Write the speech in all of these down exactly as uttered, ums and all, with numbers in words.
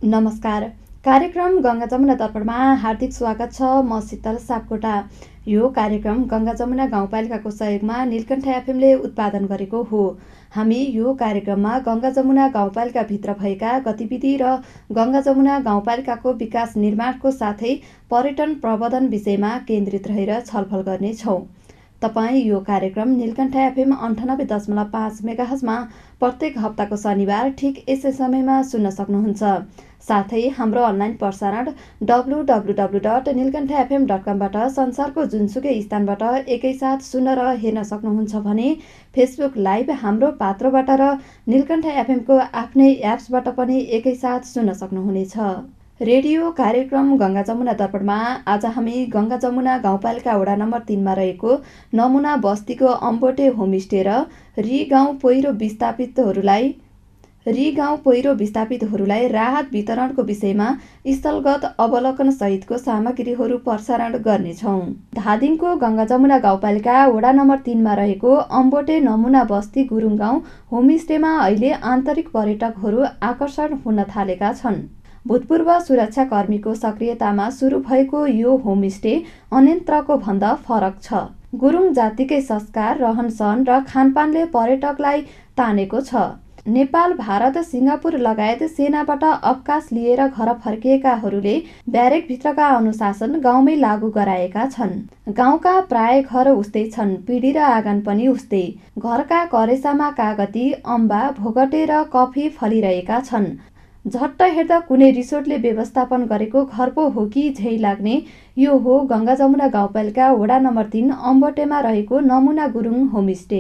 नमस्कार। कार्यक्रम गंगा जमुना दर्पणमा हार्दिक स्वागत छ। म शीतल सापकोटा। यो कार्यक्रम गंगा जमुना गाउँपालिकाको सहयोगमा नीलकण्ठ एफएमले उत्पादन गरेको हो। हामी यो कार्यक्रममा गंगा जमुना गाउँपालिकाभित्र भएका गतिविधि र गंगा जमुना गाउँपालिकाको विकास निर्माणको साथै पर्यटन प्रबन्धन विषयमा केन्द्रित रहेर छलफल गर्नेछौँ। तपाईँ यो कार्यक्रम नीलकण्ठ एफएम अन्ठानब्बे दशमलव पाँच मेगाहर्जमा प्रत्येक हप्ताको शनिबार ठिक यसै समयमा सुन्न सक्नुहुन्छ। साथै हाम्रो अनलाइन प्रसारण W W W dot Nilkantha FM dot कमबाट संसारको जुनसुकै स्थानबाट एकैसाथ सुन्न र हेर्न सक्नुहुन्छ भने फेसबुक लाइभ हाम्रो पात्रोबाट र नीलकण्ठ एफएमको आफ्नै एप्सबाट पनि एकैसाथ सुन्न सक्नुहुनेछ। रेडियो कार्यक्रम गंगा जमुना दर्पणमा आज हामी गंगा जमुना गाउँपालिका वडा नम्बर तीनमा रहेको नमुना बस्तीको अम्बोटे होमस्टे र री गाउँ पहिरो विस्थापितहरूलाई री गाउँ पहिरो विस्थापितहरूलाई राहत वितरणको विषयमा स्थलगत अवलोकन सहितको सामग्रीहरू प्रसारण गर्नेछौँ। धादिङको गंगा जमुना गाउँपालिका वडा नम्बर तीनमा रहेको अम्बोटे नमुना बस्ती गुरुङ गाउँ होमस्टेमा अहिले आन्तरिक पर्यटकहरू आकर्षण हुन थालेका छन्। भूतपूर्व सुरक्षा कर्मीको सक्रियतामा सुरु भएको यो होमस्टे अन्यत्रको भन्दा फरक छ। गुरुङ जातिकै संस्कार, रहनसहन र खानपानले पर्यटकलाई तानेको छ। नेपाल, भारत, सिङ्गापुर लगायत सेनाबाट अवकाश लिएर घर फर्किएकाहरूले ब्यारेकभित्रका अनुशासन गाउँमै लागू गराएका छन्। गाउँका प्राय घर उस्तै छन्, पिँढी र आँगन पनि उस्तै। घरका करेसामा कागती, अम्बा, भोगटे र कफी फलिरहेका छन्। झट्ट हेर्दा कुनै रिसोर्टले व्यवस्थापन गरेको घर पो हो कि झै लाग्ने यो हो गंगा जमुना गाउँपालिका वडा नम्बर तीन अम्बोटेमा रहेको नमुना गुरुङ होमस्टे।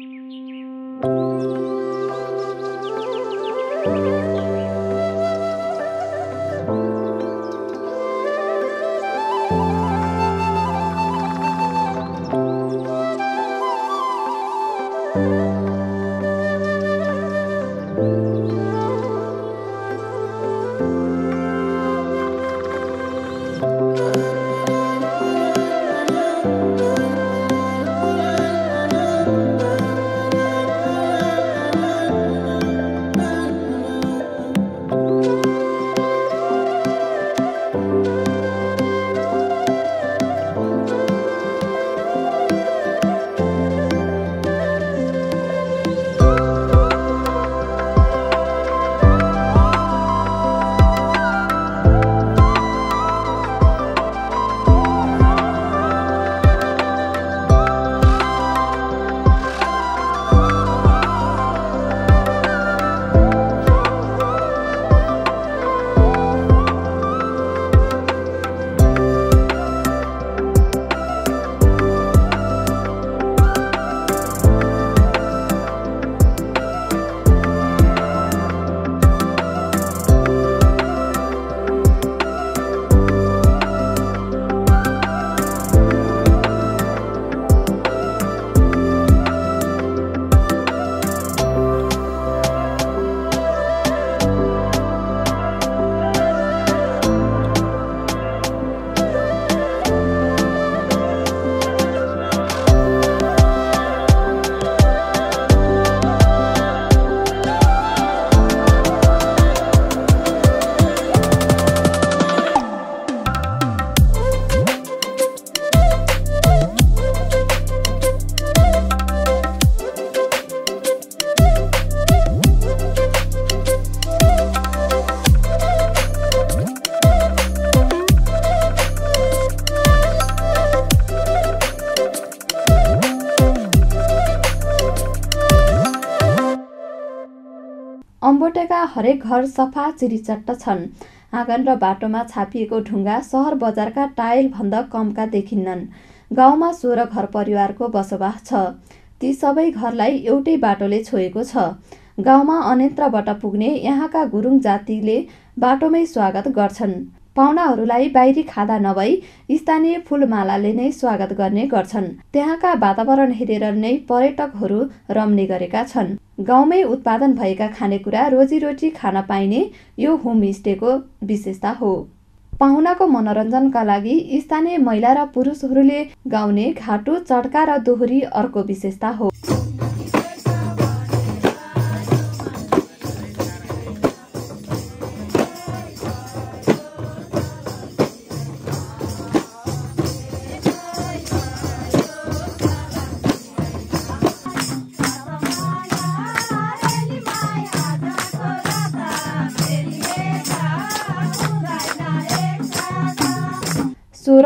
अम्बोटेका हरेक घर सफा चिरिचट्ट छन्। आँगन र बाटोमा छापिएको ढुङ्गा सहर बजारका टाइल भन्दा कमका देखिन्नन्। गाउँमा सोह्र घर परिवारको बसोबास छ। ती सबै घरलाई एउटै बाटोले छोएको छ। गाउँमा अन्यत्रबाट पुग्ने यहाँका गुरुङ जातिले बाटोमै स्वागत गर्छन्। पाहुनाहरूलाई बाहिरी खादा नभई स्थानीय फूलमालाले नै स्वागत गर्ने गर्छन्। त्यहाँका वातावरण हेरेर नै पर्यटकहरू रम्ने गरेका छन्। गाउँमै उत्पादन भएका खानेकुरा रोजीरोटी खान पाइने यो होमस्टेको विशेषता हो। पाहुनाको मनोरञ्जनका लागि स्थानीय महिला र पुरुषहरूले गाउने घाटु, चड्का र दोहोरी अर्को विशेषता हो।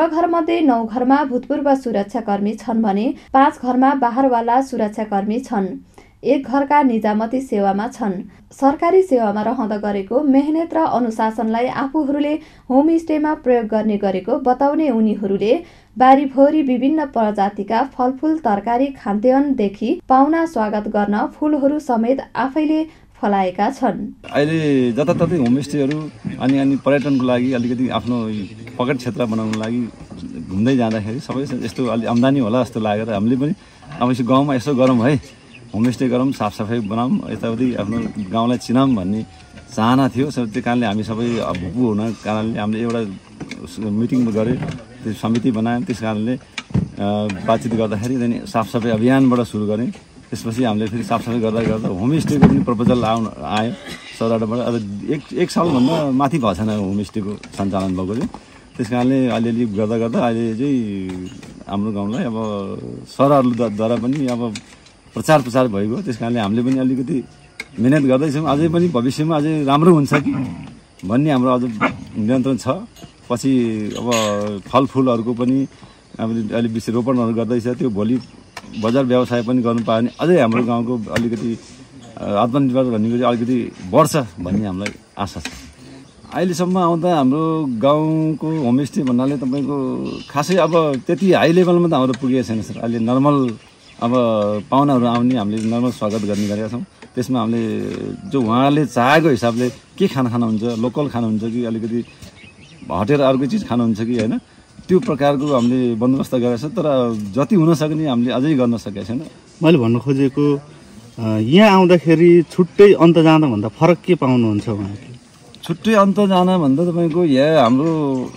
सोह्र घरमध्ये नौ घरमा भूतपूर्व सुरक्षाकर्मी छन् भने पाँच घरमा बाहरवाला सुरक्षाकर्मी छन्। एक घरका निजामती सेवामा छन्। सरकारी सेवामा रहँदा गरेको मेहनत र अनुशासनलाई आफूहरूले होमस्टेमा प्रयोग गर्ने गरेको बताउने उनीहरूले बारीभरि विभिन्न प्रजातिका फलफुल तरकारी खाद्यान्नदेखि पाहुना स्वागत गर्न फुलहरू समेत आफैले फलाएका छन्। अहिले जताततै होमस्टेहरू अनि अनि पर्यटनको लागि अलिकति आफ्नो पकेट क्षेत्र बनाउनको लागि घुम्दै जाँदाखेरि सबै यस्तो अलि आम्दानी होला जस्तो लागेर हामीले पनि अब यसो गाउँमा यसो गरौँ है, होमस्टे गरौँ, साफसफाइ बनाऊँ, यताउति आफ्नो गाउँलाई चिनाऊँ भन्ने चाहना थियो। त्यो कारणले हामी सबै भुपु हुन कारणले हामीले एउटा मिटिङ गऱ्यौँ, त्यो समिति बनायौँ। त्यस कारणले बातचित गर्दाखेरि त्यहाँदेखि साफसफाइ अभियानबाट सुरु गरेँ। त्यसपछि हामीले फेरि साफसफाइ गर्दा गर्दा होमस्टेको पनि प्रपोजल आउनु आयो सरकारबाट। अब एक एक सालभन्दा माथि भएको छैन होमस्टेको सञ्चालन भएको चाहिँ। त्यस कारणले अलिअलि गर्दा गर्दा अहिले चाहिँ हाम्रो गाउँलाई अब सरकारद्वारा पनि अब प्रचार प्रसार भइगयो। त्यस कारणले हामीले पनि अलिकति मिहिनेत गर्दैछौँ। अझै पनि भविष्यमा अझै राम्रो हुन्छ कि भन्ने हाम्रो अझ नियन्त्रण छ। पछि अब फलफुलहरूको पनि अब अलिक बेसी रोपनहरू गर्दैछ, त्यो भोलि बजार व्यवसाय पनि गर्नु पायो भने अझै हाम्रो गाउँको अलिकति आत्मनिर्भर भन्ने चाहिँ अलिकति बढ्छ भन्ने हामीलाई आशा छ। अहिलेसम्म आउँदा हाम्रो गाउँको होमस्टे भन्नाले तपाईँको खासै अब त्यति हाई लेभलमा त हाम्रो पुगेको छैन सर। अहिले नर्मल अब पाहुनाहरू आउने हामीले नर्मल स्वागत गर्ने गरेका छौँ। त्यसमा हामीले जो उहाँले चाहेको हिसाबले के खाना खानुहुन्छ, लोकल खानुहुन्छ कि अलिकति हटेर अर्को चिज खानुहुन्छ कि होइन, त्यो प्रकारको हामीले बन्दोबस्त गरेका छौँ। तर जति हुन सक्ने हामीले अझै गर्न सकेका छैन। मैले भन्नु खोजेको यहाँ आउँदाखेरि छुट्टै अन्त जाँदा भन्दा फरक के पाउनुहुन्छ उहाँले? छुट्टै अन्त जान भन्दा तपाईँको यहाँ हाम्रो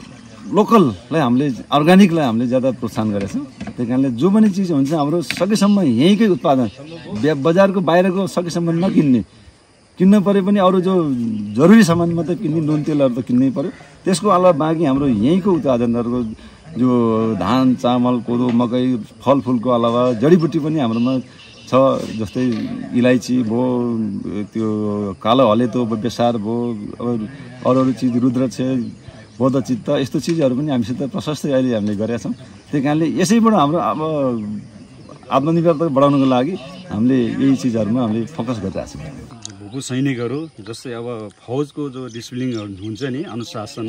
लोकललाई हामीले अर्ग्यानिकलाई हामीले ज्यादा प्रोत्साहन गरेका छौँ। त्यही कारणले जो पनि चिज हुन्छ हाम्रो सकेसम्म यहीँकै उत्पादन, बजारको बाहिरको सकेसम्म नकिन्ने, किन्न परे पनि अरू जो जरुरी सामान मात्रै किन्ने, नुन तेलहरू त किन्नै पर्यो। त्यसको अलावा बाँकी हाम्रो यहीँको उत्पादनहरूको जो धान चामल कोदो मकै फलफुलको अलावा जडीबुटी पनि हाम्रोमा छ। जस्तै इलाइची भयो, त्यो कालो हलेतो बेसार भयो, अरू अरू चिज रुद्राक्ष बौद्धचित्त यस्तो चिजहरू पनि हामीसित प्रशस्तै अहिले हामीले गरेका छौँ। त्यही कारणले यसैबाट हाम्रो अब आत्मनिर्भरता बढाउनको लागि हामीले यही चिजहरूमा हामीले फोकस गरिरहेको छौँ। भूपू सैनिकहरू जस्तै अब फौजको जो डिसिप्लिनहरू हुन्छ नि, अनुशासन,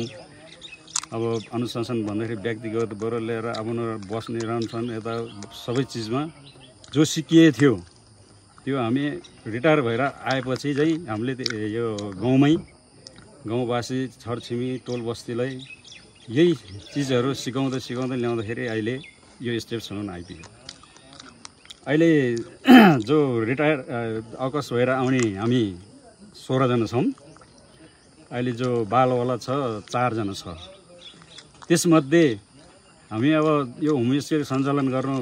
अब अनुशासन भन्दाखेरि व्यक्तिगतबाट लिएर अब बस्ने रहन्छन् यता सबै चिजमा जो सिकिए थियो त्यो हामी रिटायर भएर आएपछि चाहिँ हामीले यो गाउँमै गाउँवासी छरछिमेकी टोल बस्तीलाई यही चिजहरू सिकाउँदै सिकाउँदै ल्याउँदाखेरि अहिले यो स्टेपसम्म आइपुग्यो। अहिले जो रिटायर अवकाश भएर आउने हामी सोह्रजना छौँ। अहिले जो बालवाला छ चारजना छ। त्यसमध्ये हामी अब यो होमस्टे सञ्चालन गर्नु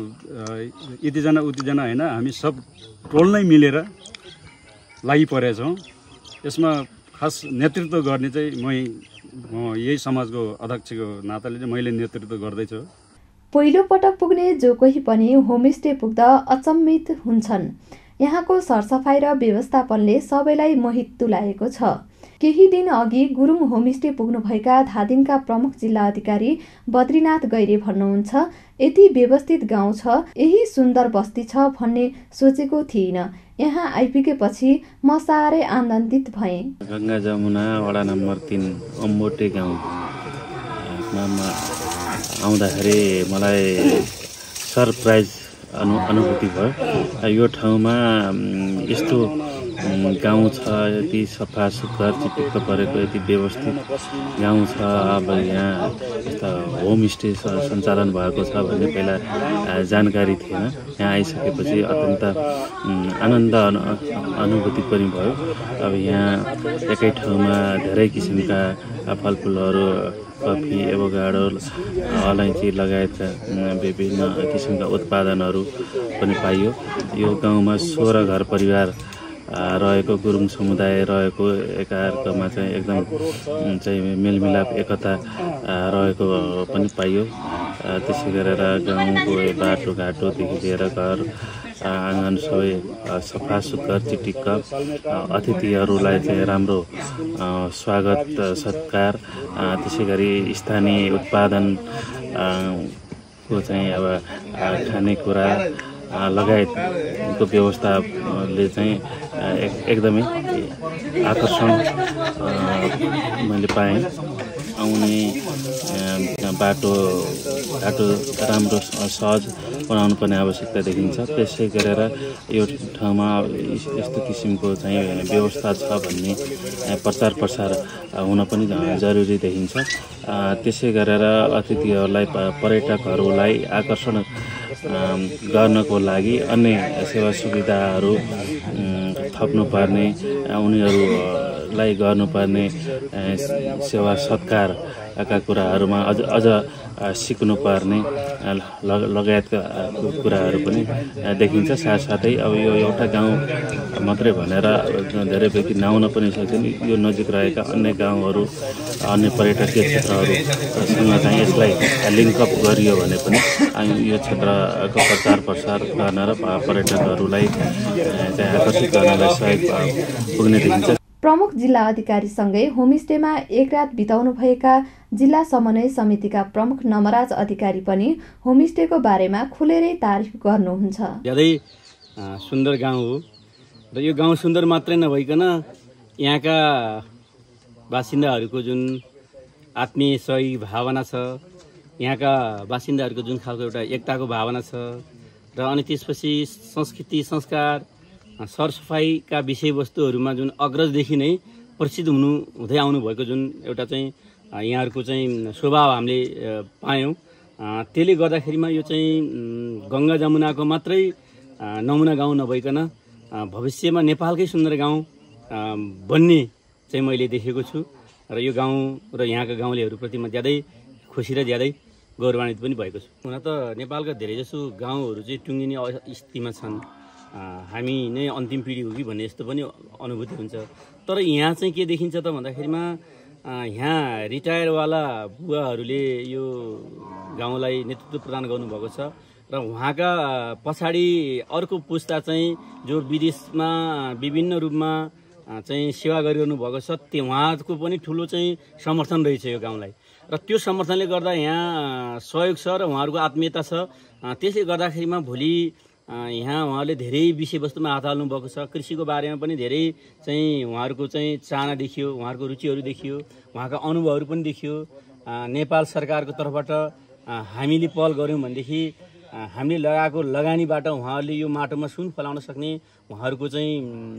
यतिजना उतिजना होइन, हामी सब टोल नै मिलेर लागि परेका छौँ। यसमा खास नेतृत्व गर्ने चाहिँ मै यही समाजको अध्यक्षको नाताले चाहिँ मैले नेतृत्व गर्दैछु। पहिलो पटक पुग्ने जो कोही पनि होमस्टे पुग्दा अचम्मित हुन्छन्। यहाँको सरसफाइ र व्यवस्थापनले सबैलाई मोहित तुल्याएको छ। केही दिन अघि गुरुङ होमस्टे पुग्नुभएका धादिङका प्रमुख जिल्ला अधिकारी बद्रीनाथ गैरे भन्नुहुन्छ, यति व्यवस्थित गाउँ छ, यही सुन्दर बस्ती छ भन्ने सोचेको थिइनँ। यहाँ आइपुगेपछि म साह्रै आनन्दित भएँ। गङ्गा जमुना वडा नम्बर तीन अम्बोटे गाउँमा आउँदाखेरि मलाई सरप्राइज अनु अनुभूति भयो। यो ठाउँमा यस्तो गाउँ छ, यति सफा सुग्घर चिटिक्क परेको यति व्यवस्थित गाउँ छ। अब यहाँ यस्ता होमस्टे सञ्चालन भएको छ भन्ने पहिला जानकारी थिएन। यहाँ आइसकेपछि अत्यन्त आनन्द अनुभूति पनि भयो। अब यहाँ एकै ठाउँमा धेरै किसिमका फलफुलहरू, कफी, एभोकाडो, अलैँची लगायतका विभिन्न किसिमका उत्पादनहरू पनि पाइयो। यो गाउँमा सोह्र घर परिवार रहेको, गुरुङ समुदाय रहेको, एकाअर्कामा चाहिँ एकदम चाहिँ मेलमिलाप एकता रहेको पनि पाइयो। त्यसै गरेर गाउँको बाटोघाटोदेखि लिएर घर आँगन सबै सफा सुग्घर चिटिक्क, अतिथिहरूलाई चाहिँ राम्रो स्वागत सत्कार, त्यसै गरी स्थानीय उत्पादन को चाहिँ अब खानेकुरा लगायतको व्यवस्थाले चाहिँ एकदमै आकर्षण मैले पाएँ। आउने बाटो घाटो राम्रो सहज बनाउनु पर्ने आवश्यकता देखिन्छ। त्यसै गरेर यो ठाउँमा यस्तो किसिमको चाहिँ व्यवस्था छ भन्ने प्रचार प्रसार हुन पनि जरुरी देखिन्छ। त्यसै गरेर अतिथिहरूलाई पर्यटकहरूलाई आकर्षण गर्नको लागि अन्य सेवा सुविधाहरू थप्नुपर्ने, उनीहरूलाई गर्नुपर्ने सेवा सत्कारका कुराहरूमा अझ अझ सिक्नुपर्ने लगायतका कुराहरू पनि देखिन्छ। साथसाथै अब यो एउटा गाउँ मात्रै भनेर धेरै व्यक्ति नआउन पनि सक्छन्। यो नजिक रहेका अन्य गाउँहरू, अन्य पर्यटकीय क्षेत्रहरूसँग चाहिँ यसलाई लिङ्कअप गरियो भने पनि यो क्षेत्रको प्रचार प्रसार गर्न र पर्यटकहरूलाई चाहिँ आकर्षित गर्नलाई सहयोग पुग्ने देखिन्छ। प्रमुख जिल्ला अधिकारीसँगै होमस्टेमा एक रात बिताउनु भएका जिल्ला समन्वय समितिका प्रमुख नमराज अधिकारी पनि होमस्टेको बारेमा खुलेरै तारिफ गर्नुहुन्छ। ज्यादै सुन्दर गाउँ हो र यो गाउँ सुन्दर मात्रै नभइकन यहाँका बासिन्दाहरूको जुन आत्मीय सहयोगी भावना छ, यहाँका बासिन्दाहरूको जुन खालको एउटा एकताको भावना छ र अनि त्यसपछि संस्कृति संस्कार सरसफाइका विषयवस्तुहरूमा जुन अग्रजदेखि नै प्रसिद्ध हुनु हुँदै आउनु भएको जुन एउटा चाहिँ यहाँहरूको चाहिँ स्वभाव हामीले पायौँ। त्यसले गर्दाखेरिमा यो चाहिँ गङ्गा जमुनाको मात्रै नमुना गाउँ नभइकन भविष्यमा नेपालकै सुन्दर गाउँ बन्ने चाहिँ मैले देखेको छु र यो गाउँ र यहाँका गाउँलेहरूप्रति म ज्यादै खुसी र ज्यादै गौरवान्वित पनि भएको छु। हुन त नेपालका धेरैजसो गाउँहरू चाहिँ टुङ्गिने स्थितिमा छन्। हामी नै अन्तिम पिँढी हो कि भन्ने यस्तो पनि अनुभूति हुन्छ। तर यहाँ चाहिँ के देखिन्छ त भन्दाखेरिमा यहाँ रिटायरवाला बुवाहरूले यो गाउँलाई नेतृत्व प्रदान गर्नुभएको छ र उहाँका पछाडि अर्को पुस्ता चाहिँ जो विदेशमा विभिन्न रूपमा चाहिँ सेवा गरिरहनु भएको छ, त्यो उहाँको पनि ठुलो चाहिँ समर्थन रहेछ यो गाउँलाई र त्यो समर्थनले गर्दा यहाँ सहयोग छ र उहाँहरूको आत्मीयता छ। त्यसले गर्दाखेरिमा भोलि यहाँ उहाँले धेरै विषयवस्तुमा हात हाल्नु भएको छ। कृषिको बारेमा पनि धेरै चाहिँ उहाँहरूको चाहिँ चाहना देखियो, उहाँहरूको रुचिहरू देखियो, उहाँका अनुभवहरू पनि देखियो। नेपाल सरकारको तर्फबाट हामीले पहल गऱ्यौँ भनेदेखि हामीले लगाएको लगानीबाट उहाँहरूले यो माटोमा सुन फलाउन सक्ने उहाँहरूको चाहिँ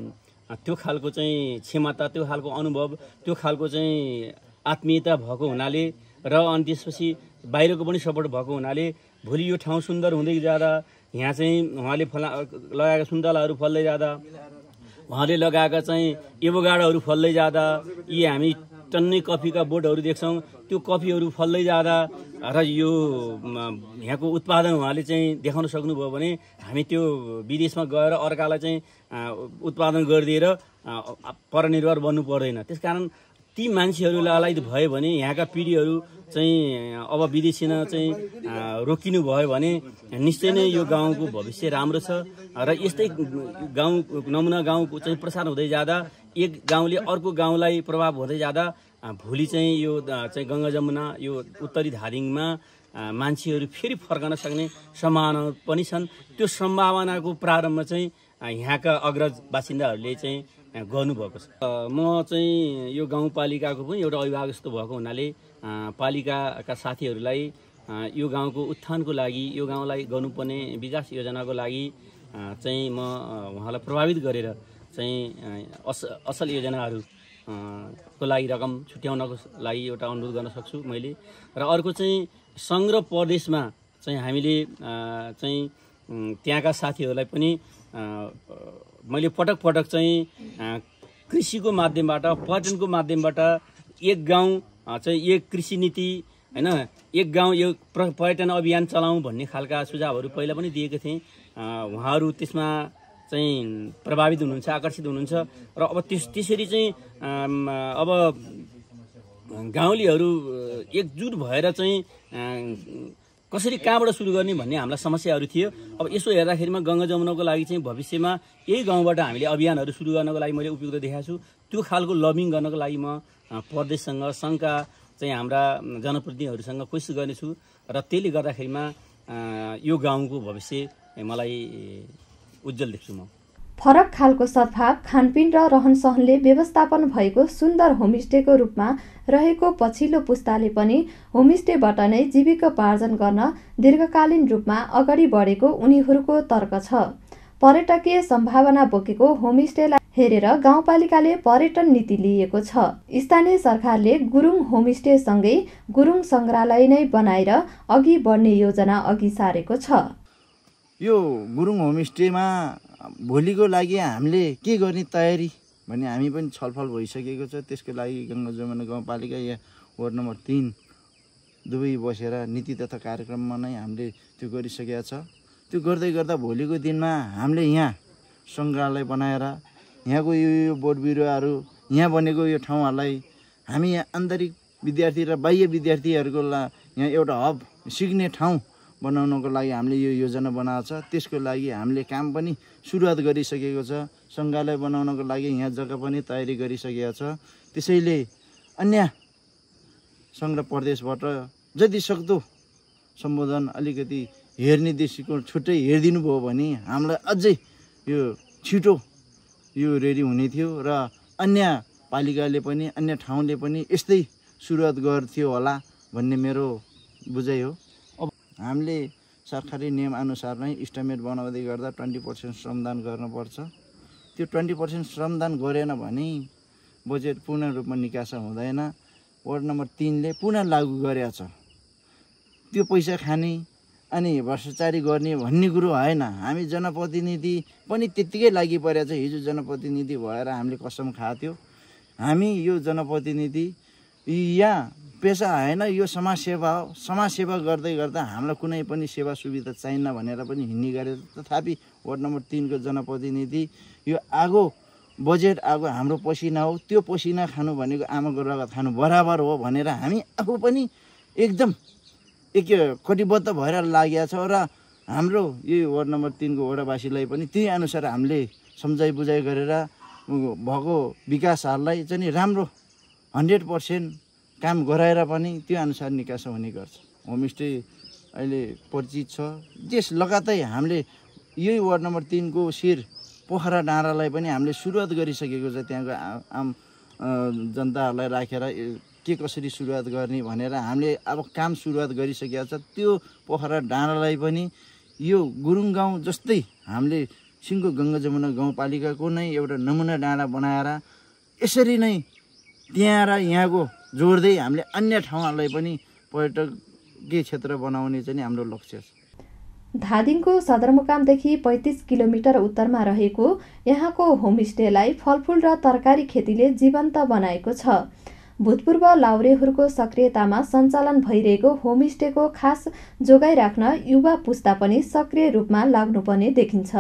त्यो खालको चाहिँ क्षमता, त्यो खालको अनुभव, त्यो खालको चाहिँ आत्मीयता भएको हुनाले र अनि त्यसपछि बाहिरको पनि सपोर्ट भएको हुनाले भोलि यो ठाउँ सुन्दर हुँदै जाँदा, यहाँ चाहिँ उहाँले फला लगाएका सुन्तलाहरू फल्दै जाँदा, उहाँले लगाएका चाहिँ एभोकाडोहरू फल्दै जाँदा, यी हामी टन्नै कफीका बोटहरू देख्छौँ, त्यो कफीहरू फल्दै जाँदा र यो यहाँको उत्पादन उहाँले चाहिँ देखाउन सक्नुभयो भने हामी त्यो विदेशमा गएर अर्कालाई चाहिँ उत्पादन गरिदिएर परनिर्भर बन्नु पर्दैन। त्यसकारण ती मान्छेहरूलाई भयो भने यहाँका पिँढीहरू चाहिँ अब विदेशीमा चाहिँ रोकिनु भयो भने निश्चय नै यो गाउँको भविष्य राम्रो छ र यस्तै गाउँ नमुना गाउँको चाहिँ प्रसार हुँदै जाँदा एक गाउँले अर्को गाउँलाई प्रभाव हुँदै जाँदा भोलि चाहिँ यो चाहिँ गङ्गा जमुना यो उत्तरी धादिङमा मान्छेहरू फेरि फर्कन सक्ने सम्भावना पनि छन्। त्यो सम्भावनाको प्रारम्भ चाहिँ यहाँका अग्रज बासिन्दाहरूले चाहिँ गर्नुभएको छ। म चाहिँ यो गाउँपालिकाको पनि एउटा अभिभावक जस्तो भएको हुनाले पालिकाका साथीहरूलाई यो गाउँको उत्थानको लागि, यो गाउँलाई गर्नुपर्ने विकास योजनाको लागि चाहिँ म उहाँलाई प्रभावित गरेर चाहिँ अस असल योजनाहरू को लागि रकम छुट्याउनको लागि एउटा अनुरोध गर्न सक्छु मैले। र अर्को चाहिँ सङ्घ र प्रदेशमा चाहिँ हामीले चाहिँ त्यहाँका साथीहरूलाई पनि मैले पटक पटक चाहिँ कृषिको माध्यमबाट, पर्यटनको माध्यमबाट एक गाउँ चाहिँ एक कृषि नीति हैन, एक गाउँ यो पर्यटन अभियान चलाउँ भन्ने खालका सुझावहरू पहिला पनि दिएको थिएँ। उहाँहरू त्यसमा चाहिँ प्रभावित हुनुहुन्छ, आकर्षित हुनुहुन्छ र अब त्यस त्यसरी चाहिँ अब गाउँलेहरू एकजुट भएर चाहिँ कसरी कहाँबाट सुरु गर्ने भन्ने हामीलाई समस्याहरू थियो। अब यसो हेर्दाखेरिमा गङ्गा जमुनाको लागि चाहिँ भविष्यमा यही गाउँबाट हामीले अभियानहरू सुरु गर्नको लागि मैले उपयुक्त देखाएको छु। त्यो खालको लबिङ गर्नको लागि म प्रदेशसँग, सङ्घका चाहिँ हाम्रा जनप्रतिनिधिहरूसँग कोसिस गर्नेछु र त्यसले गर्दाखेरिमा यो गाउँको भविष्य मलाई उज्जवल देख्छु म। फरक खालको सद्भाव, खानपिन र रहनसहनले व्यवस्थापन भएको सुन्दर होमस्टेको रूपमा रहेको पछिल्लो पुस्ताले पनि होमस्टेबाट नै जीविकोपार्जन गर्न दीर्घकालीन रूपमा अगाडि बढेको उनीहरूको तर्क छ। पर्यटकीय सम्भावना बोकेको होमस्टेलाई हेरेर गाउँपालिकाले पर्यटन नीति लिएको छ। स्थानीय सरकारले गुरुङ होमस्टेसँगै गुरुङ सङ्ग्रहालय नै बनाएर अघि बढ्ने योजना अघि सारेको छ। यो गुरुङ होमस्टेमा भोलिको लागि हामीले के गर्ने तयारी भन्ने हामी पनि छलफल भइसकेको छ। त्यसको लागि गङ्गा जमुना गाउँपालिका या वार्ड नम्बर तीन दुवै बसेर नीति तथा कार्यक्रममा नै हामीले त्यो गरिसकेका छ। त्यो गर्दै गर्दा भोलिको दिनमा हामीले यहाँ सङ्ग्रहालय बनाएर यहाँको यो यो बोट बिरुवाहरू यहाँ बनेको यो ठाउँहरूलाई हामी यहाँ आन्तरिक विद्यार्थी र बाह्य विद्यार्थीहरूको यहाँ एउटा हब सिक्ने ठाउँ बनाउनको लागि हामीले यो योजना बनाएको छ। त्यसको लागि हामीले काम पनि सुरुवात गरिसकेको छ। सङ्ग्रहालय बनाउनको लागि यहाँ जग्गा पनि तयारी गरिसकेको छ। त्यसैले अन्य सङ्घ र प्रदेशबाट जति सक्दो सम्बोधन अलिकति हेर्ने दृष्टिकोण छुट्टै हेरिदिनु भयो भने हामीलाई अझै यो छिटो यो रेडी हुने थियो र अन्य पालिकाले पनि अन्य ठाउँले पनि यस्तै सुरुवात गर्थ्यो होला भन्ने मेरो बुझाइ हो। हामीले सरकारी नियमअनुसार नै इस्टिमेट बनाउँदै गर्दा ट्वेन्टी पर्सेन्ट श्रमदान गर्नुपर्छ। त्यो ट्वेन्टी पर्सेन्ट श्रमदान गरेन भने बजेट पूर्ण रूपमा निकासा हुँदैन। वार्ड नम्बर तीनले पुनः लागू गरेका छ। त्यो पैसा खाने अनि भ्रष्टाचारी गर्ने भन्ने कुरो होइन। हामी जनप्रतिनिधि पनि त्यत्तिकै लागि परेको छ। हिजो जनप्रतिनिधि भएर हामीले कसम खाएको थियो। हामी यो जनप्रतिनिधि यहाँ पेसा होइन, यो समाजसेवा हो। समाजसेवा गर्दै गर्दा हामीलाई कुनै पनि सेवा सुविधा चाहिन्न भनेर पनि हिँड्ने गरेको। तथापि वार्ड नम्बर तीनको जनप्रतिनिधि यो आगो बजेट आगो हाम्रो पसिना हो। त्यो पसिना खानु भनेको आमाको रगत खानु बराबर हो भनेर हामी आफू पनि एकदम एक कटिबद्ध भएर लागेका छौँ र हाम्रो यो वार्ड नम्बर तीनको वडावासीलाई पनि त्यही अनुसार हामीले सम्झाइ बुझाइ गरेर भएको विकासहरूलाई चाहिँ राम्रो हन्ड्रेड पर्सेन्ट काम गराएर पनि त्यो अनुसार निकास हुने गर्छ। होमस्टे अहिले परिचित छ। त्यस लगातार हामीले यही वार्ड नम्बर तीनको शिर पोखरा डाँडालाई पनि हामीले सुरुवात गरिसकेको छ। त्यहाँको आम जनताहरूलाई राखेर के कसरी सुरुवात गर्ने भनेर हामीले अब काम सुरुवात गरिसकेका छ। त्यो पोखरा डाँडालाई पनि यो गुरुङ गाउँ जस्तै हामीले सिङ्गो गङ्गा जमुना गाउँपालिकाको नै एउटा नमुना डाँडा बनाएर यसरी नै त्यहाँ र यहाँको जोड्दै हामीले अन्य ठाउँहरूलाई पनि पर्यटकीय क्षेत्र बनाउने चाहिँ हाम्रो लक्ष्य छ। धादिङको सदरमुकामदेखि पैँतिस किलोमिटर उत्तरमा रहेको यहाँको होमस्टेलाई फलफुल र तरकारी खेतीले जीवन्त बनाएको छ। भूतपूर्व लाउरेहरूको सक्रियतामा सञ्चालन भइरहेको होमस्टेको खास जोगाइ राख्न युवा पुस्ता पनि सक्रिय रूपमा लाग्नुपर्ने देखिन्छ।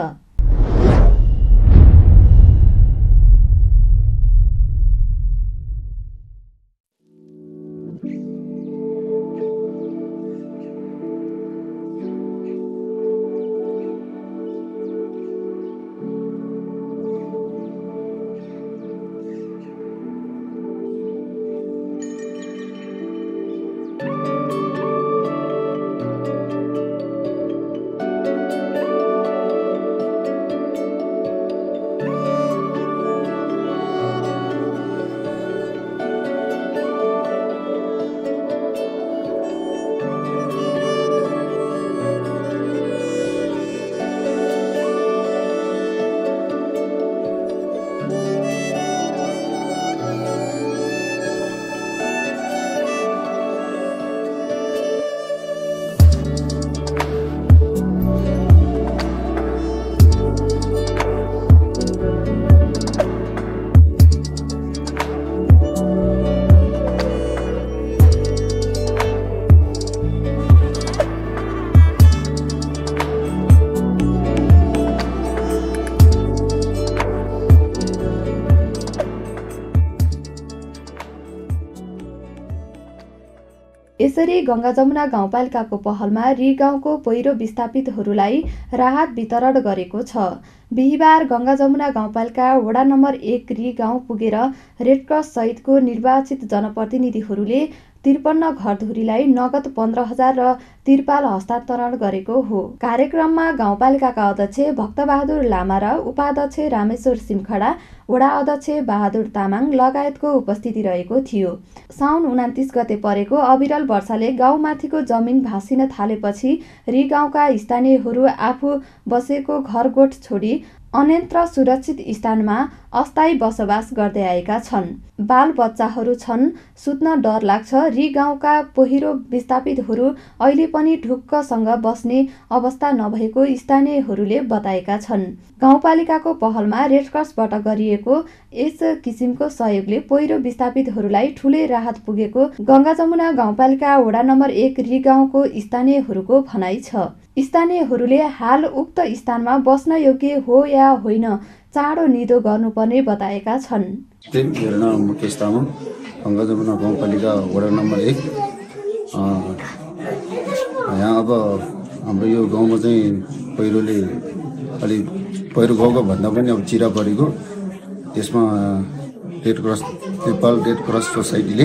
यसरी गङ्गा जमुना गाउँपालिकाको पहलमा री गाउँको पहिरो विस्थापितहरूलाई राहत वितरण गरेको छ। बिहिबार गङ्गा जमुना गाउँपालिका वडा नम्बर एक री गाउँ पुगेर रेडक्रस सहितको निर्वाचित जनप्रतिनिधिहरूले त्रिपन्न घरधुरीलाई नगद पन्ध्र हजार र तिरपाल हस्तान्तरण गरेको हो। कार्यक्रममा गाउँपालिकाका अध्यक्ष भक्तबहादुर लामा र उपाध्यक्ष रामेश्वर सिमखडा, वडा अध्यक्ष बहादुर तामाङ लगायतको उपस्थिति रहेको थियो। साउन उनातिस गते परेको अविरल वर्षाले गाउँमाथिको जमिन भाँसिन थालेपछि री गाउँका स्थानीयहरू आफू बसेको घरगोठ छोडी अन्यत्र सुरक्षित स्थानमा अस्थायी बसोबास गर्दै आएका छन्। बाल बच्चाहरू छन्, सुत्न डर लाग्छ। री गाउँका पहिरो विस्थापितहरू अहिले पनि ढुक्कसँग बस्ने अवस्था नभएको स्थानीयहरूले बताएका छन्। गाउँपालिकाको पहलमा रेडक्रसबाट गरिएको यस किसिमको सहयोगले पहिरो विस्थापितहरूलाई ठूलै राहत पुगेको गङ्गा जमुना गाउँपालिका वडा नम्बर एक री गाउँको स्थानीयहरूको भनाइ छ। स्थानीयहरूले हाल उक्त स्थानमा बस्न योग्य हो या होइन चाँडो निधो गर्नुपर्ने बताएका छन्। मेरो नाम मुकेश तामाङ, गङ्गा जमुना गाउँपालिका वडा नम्बर एक। यहाँ अब हाम्रो यो गाउँमा चाहिँ पहिरोले अलिक पहिरो गएको भन्दा पनि अब चिरा परेको, त्यसमा red cross Nepal red cross सोसाइटीले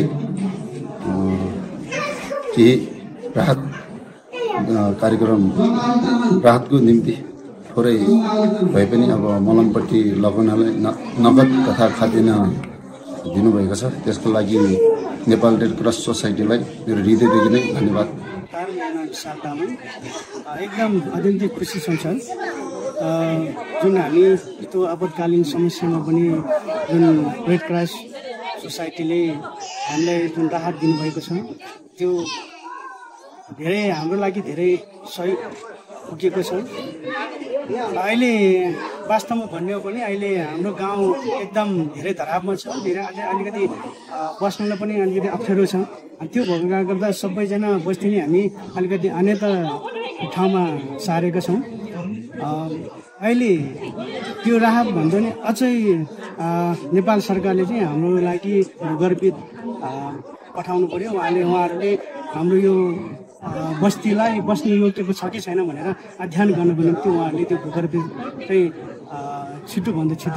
केही राहत कार्यक्रम राहतको निम्ति थोरै भए पनि अब मलमपट्टि लगाउनलाई नगद तथा खाद्यान्न दिनुभएको छ। त्यसको लागि नेपाल रेड क्रस सोसाइटीलाई मेरो हृदयदेखि नै धन्यवाद। एकदम अत्यन्तै खुसी छौँ सर, जुन हामी त्यो आपतकालीन समस्यामा पनि जुन रेड क्रस सोसाइटीले हामीलाई जुन राहत दिनुभएको छ त्यो धेरै हाम्रो लागि धेरै सहयोग पुगेको छ। अहिले वास्तवमा भन्ने हो भने अहिले हाम्रो गाउँ एकदम धेरै धरापमा छ, धेरै अलिकति बस्नलाई पनि अलिकति अप्ठ्यारो छ। त्यो भएको कारणले गर्दा सबैजना बस्ने हामी अलिकति अन्यत्र ठाउँमा सारेका छौँ। अहिले त्यो राहत भन्दा नि अझै नेपाल सरकारले चाहिँ हाम्रो लागि भूगर्भित पठाउनु पर्यो। उहाँले उहाँहरूले हाम्रो यो बस्तीलाई बस्ने योग्यको छ कि छैन भनेर अध्ययन गर्नको निम्ति उहाँहरूले त्यो भूगर्भित चाहिँ छिटोभन्दा छिटो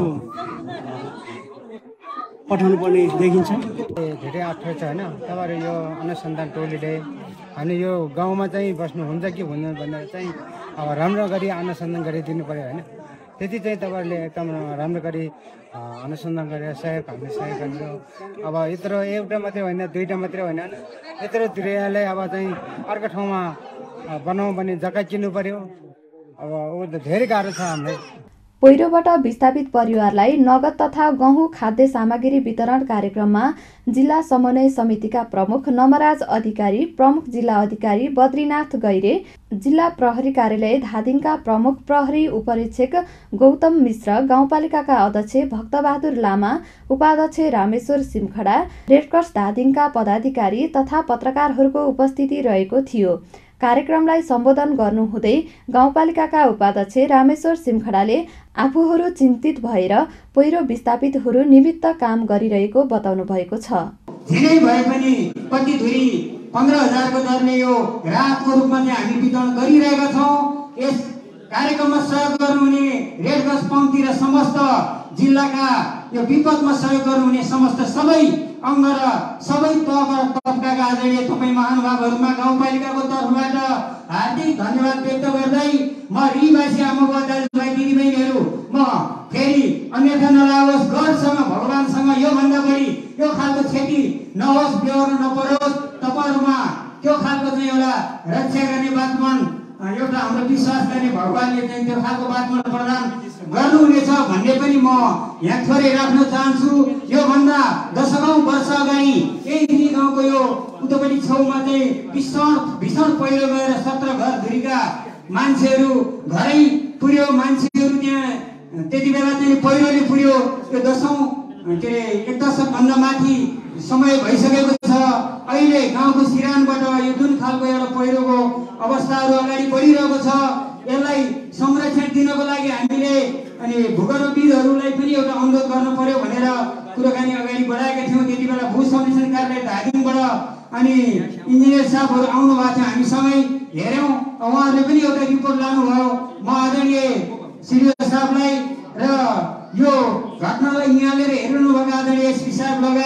पठाउनु पर्ने देखिन्छ। धेरै अप्ठ्यारो छ होइन। तपाईँहरू यो अनुसन्धान टोलीले हामी यो गाउँमा चाहिँ बस्नुहुन्छ कि हुँदैन भनेर चाहिँ अब राम्रो गरी अनुसन्धान गरिदिनु पर्यो होइन। त्यति चाहिँ तपाईँहरूले एकदम राम्रो गरी अनुसन्धान गरेर सहयोग हामीले सहयोग गर्नु। अब यत्रो एउटा मात्रै होइन, दुईवटा मात्रै होइन, यत्रो गृहलाई अब चाहिँ अर्को ठाउँमा बनाउँ भने जग्गा किन्नु पर्यो। अब ऊ त धेरै गाह्रो छ हामीलाई। पहिरोबाट विस्थापित परिवारलाई नगद तथा गहुँ खाद्य सामग्री वितरण कार्यक्रममा जिल्ला समन्वय समितिका प्रमुख नमराज अधिकारी, प्रमुख जिल्ला अधिकारी बद्रीनाथ गैरे, जिल्ला प्रहरी कार्यालय धादिङका प्रमुख प्रहरी उपरीक्षक गौतम मिश्र, गाउँपालिकाका अध्यक्ष भक्तबहादुर लामा, उपाध्यक्ष रामेश्वर सिमखडा, रेडक्रस धादिङका पदाधिकारी तथा पत्रकारहरूको उपस्थिति रहेको थियो। कार्यक्रमलाई सम्बोधन गर्नुहुँदै गाउँपालिकाका उपाध्यक्ष रामेश्वर सिमखडाले आफूहरू चिन्तित भएर पहिरो विस्थापितहरू निमित्त काम गरिरहेको बताउनु भएको छ। झिनै भए पनि कति धुरी पन्ध्र हजारको दरले यो राहतको रूपमा चाहिँ हामी वितरण गरिरहेका छौँ। यस कार्यक्रममा सहयोग गर्नुहुने रेडक्रस पङ्क्ति र समस्त जिल्लाका यो विपदमा सहयोग गर्नुहुने समस्त सबै अङ्ग र सबै तहका तबकाका आदरणीय तपाईँ महानुभावहरूमा गाउँपालिकाको तर्फबाट हार्दिक धन्यवाद व्यक्त गर्दै म रीवासी आमाबुवा दाजुभाइ दिदीबहिनीहरू म फेरि अन्यथा नलाओस्, गडसँग भगवानसँग योभन्दा बढी यो खालको क्षति नहोस्, बेहोर्न नपरोस्। तपाईँहरूमा त्यो खालको चाहिँ एउटा रक्षा गर्ने वातावरण, एउटा हाम्रो विश्वास गर्ने भगवानले चाहिँ त्यो खालको वातावरण प्रदान गर्नुहुनेछ भन्ने पनि म यहाँ थोरै राख्न चाहन्छु। योभन्दा दशकौँ वर्ष अगाडि यही गाउँको यो उतपट्टि छेउमा चाहिँ भीषण भीषण पहिरो गएर सत्र घर धुरीका मान्छेहरू घरै पुर्यो। मान्छेहरू त्यहाँ त्यति बेला चाहिँ पहिरोले पुर्यो। यो दशौँ के अरे एक दशकभन्दा माथि समय भइसकेको छ। अहिले गाउँको सिरानबाट यो जुन खालको एउटा पहिरोको अवस्थाहरू अगाडि बढिरहेको छ, यसलाई संरक्षण दिनको लागि हामीले अनि भूगर्भविदहरूलाई पनि एउटा अनुरोध गर्नु पर्यो भनेर कुराकानी अगाडि बढाएका थियौँ। त्यति बेला भू संरक्षण कार्यालय धादिङबाट अनि इन्जिनियर साहबहरू आउनु भएको थियो, हामीसँगै हेऱ्यौँ। उहाँहरूले पनि एउटा रिपोर्ट लानुभयो। म आदरणीय सिडिओ साहबलाई र यो घटनालाई निहालेर हेर्नुभएको आदरणीय एसपी साहब लगायत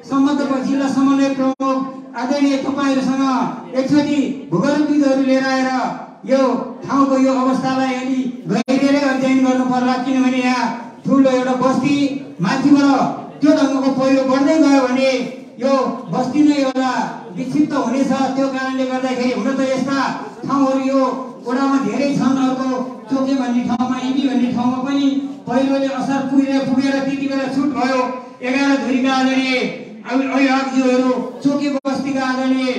सम्बन्धको जिल्ला समन्वय प्रमुख आदरणीय तपाईँहरूसँग एकचोटि भूगोलविदहरू लिएर आएर यो ठाउँको यो अवस्थालाई अलि गहिरिएर अध्ययन गर्नु पर्ला, किनभने यहाँ ठुलो एउटा बस्ती माथिबाट त्यो ढङ्गको पहिरो बढ्दै गयो भने यो बस्ती नै एउटा विक्षिप्त हुनेछ। त्यो कारणले गर्दाखेरि हुन त यस्ता ठाउँहरू यो वडामा धेरै छन्। अर्को चोके भन्ने ठाउँमा, इबी भन्ने ठाउँमा पनि पहिरोले असर पुगेर पुगेर त्यति बेला छुट भयो। एघार धुरीका आदरणीय अभिभावकज्यूहरू, चोके बस्तीका आदरणीय,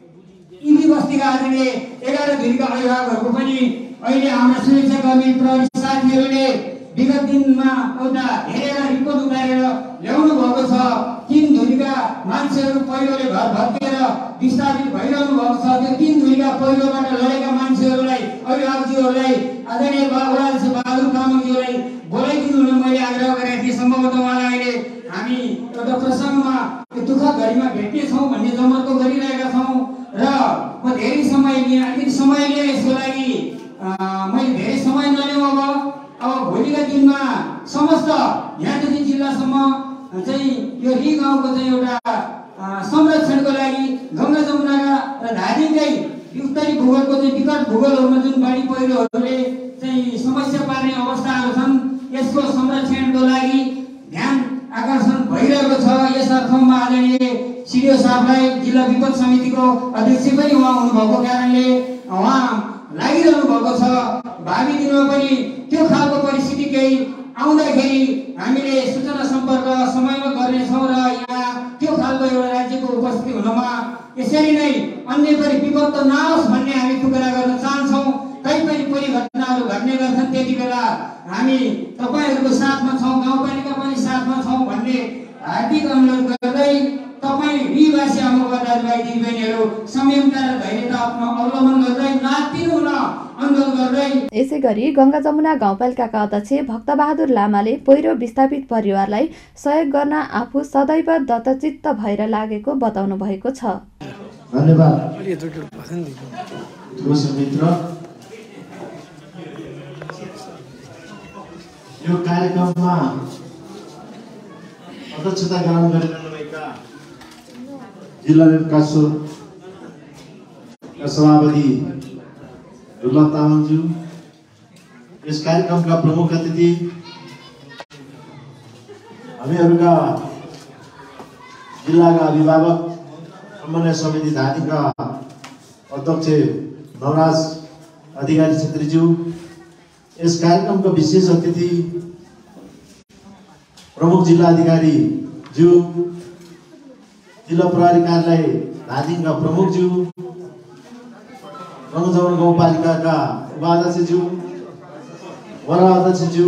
इबी बस्तीका आदरणीय एघार धुरीका अभिभावकहरूको पनि अहिले हाम्रा सुरक्षाकर्मी प्रहरी साथीहरूले विगत दिनमा एउटा हेरेर रिपोर्ट उतारेर ल्याउनु भएको छ। तीन धुरीका मान्छेहरू पहिरोले घर भत्केर विस्थापित भइरहनु भएको छ। त्यो तीन धुरीका पहिरोबाट लडेका मान्छेहरूलाई, अभिभावकज्यूहरूलाई, आदरणीय वडाध्यक्ष बहादुर तामाङज्यूलाई बोलाइदिनु हुन मैले आग्रह गरेको थिएँ। सम्भवतः उहाँलाई अहिले हामी एउटा प्रसङ्गमा त्यो दुःखद घडीमा भेट्नेछौँ भन्ने जमर्को गरिरहेका छौँ र म धेरै समय लिएँ, अलिकति समय लिएँ यसको लागि। मैले धेरै समय नलिउँ। अब अब भोलिका दिनमा समस्त यहाँदेखि जिल्लासम्म चाहिँ यो री गाउँको चाहिँ एउटा संरक्षणको लागि गङ्गा जमुनाका र धादिङकै उत्तरी भूगोलको चाहिँ विकट भूगोलहरूमा जुन बाढी पहिरोहरूले चाहिँ समस्या पार्ने अवस्थाहरू छन्, यसको संरक्षणको लागि ध्यान आकर्षण भइरहेको छ। यस अर्थमा आदरणीय सिडिओ साहबलाई, जिल्ला विपद समितिको अध्यक्ष पनि उहाँ हुनुभएको कारणले उहाँ लागिरहनु भएको छ। भावी दिनमा पनि त्यो खालको परिस्थिति केही आउँदाखेरि हामीले सूचना सम्पर्क समयमा गर्नेछौँ र यहाँ त्यो खालको एउटा राज्यको उपस्थिति हुनमा यसरी नै अन्य पनि विपद त नआओस् भन्ने हामी टुक्रा गर्न चाहन्छौँ। कहीँ पनि परिघटनाहरू घट्ने गर्छन्, त्यति बेला हामी तपाईँहरूको साथमा छौँ, गाउँपालिका पनि साथमा छौँ भन्ने हार्दिक अनुरोध गर्दै तपाईँ निवासी आमाबुबा दाजुभाइ दिदीबहिनीहरू संयमता र धैर्यता आफ्नो अवलम्बन गर्दै नातिनु हुन अनुरोध गर्दै। यसै गरी गङ्गा जमुना गाउँपालिकाका अध्यक्ष भक्तबहादुर लामाले पहिरो विस्थापित परिवारलाई सहयोग गर्न आफू सदैव दत्तचित्त भएर लागेको बताउनु भएको छ। धन्यवाद मित्र। यो कार्यक्रममा अध्यक्षता ग्रहण गरिरहनुभएका जिल्ला रेडक्रसका सभापति दुर्लभ तामाङज्यू, यस कार्यक्रमका प्रमुख अतिथि, हामीहरूका जिल्लाका अभिभावक, समन्वय समिति धादिङका अध्यक्ष नवराज अधिकारी छेत्रीज्यू, यस कार्यक्रमका विशेष अतिथि प्रमुख जिल्ला अधिकारी ज्यू, जिल्ला प्रहरी कार्यालय धादिङका प्रमुखज्यू, गङ्गा जमुना गाउँपालिकाका उपाध्यक्षज्यू, वडा अध्यक्षज्यू,